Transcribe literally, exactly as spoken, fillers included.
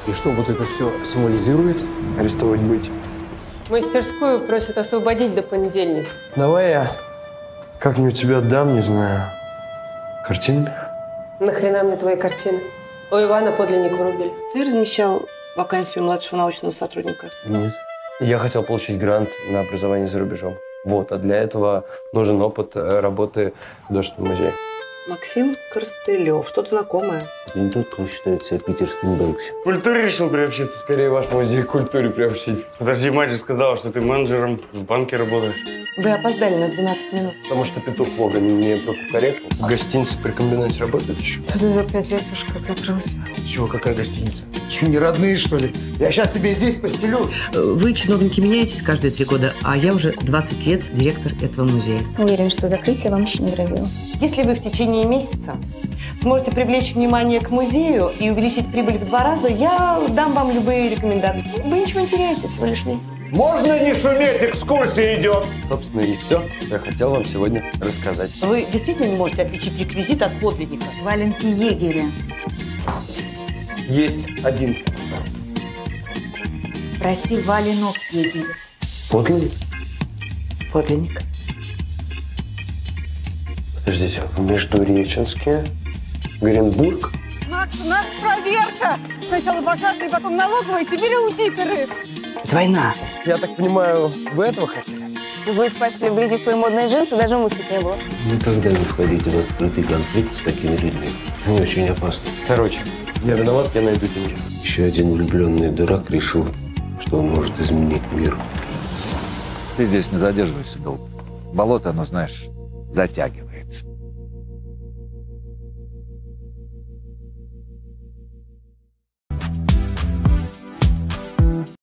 И что вот это все символизирует? Арестовать быть. Мастерскую просят освободить до понедельника. Давай я как-нибудь тебя отдам, не знаю, картинами. Нахрена мне твои картины? У Ивана подлинник врубили. Ты размещал вакансию младшего научного сотрудника? Нет. Я хотел получить грант на образование за рубежом. Вот, а для этого нужен опыт работы в художественном музее. Максим Корстылев. Что-то знакомое. Это не тот, кто считает себя питерским Бэнкси. В культуре решил приобщиться. Скорее, ваш музей к культуре приобщить. Подожди, мать же сказала, что ты менеджером в банке работаешь. Вы опоздали на двенадцать минут. Потому что петух вовремя не прокукарекал. В гостинице при комбинате работает еще. Да пять лет уж как закрылся. Чего, какая гостиница? Что, не родные, что ли? Я сейчас тебе здесь постелю. Вы, чиновники, меняетесь каждые три года, а я уже двадцать лет директор этого музея. Уверен, что закрытие вам еще не грозило. Если вы в течение месяца сможете привлечь внимание к музею и увеличить прибыль в два раза, я дам вам любые рекомендации. Вы ничего не теряете, всего лишь месяц. Можно не шуметь, экскурсия идет. Собственно, и все, что я хотел вам сегодня рассказать. Вы действительно не можете отличить реквизит от подлинника? Валенки егеря. Есть один. Прости, валенок егеря. Подлинник? Подлинник. Подождите, в Междуреченске, Гринбург? Макс, у нас проверка. Сначала пожарные, потом налоговые, теперь аудиторы. Двойна. Я так понимаю, вы этого хотели? Вы испачкали вблизи свои модные джинсы, даже мысли не было. Никогда не входите в открытый конфликт с такими людьми. Они очень опасны. Короче, я виноват, я найду деньги. Еще один влюбленный дурак решил, что он может изменить мир. Ты здесь не задерживайся долго. Болото, оно, знаешь, затягивает.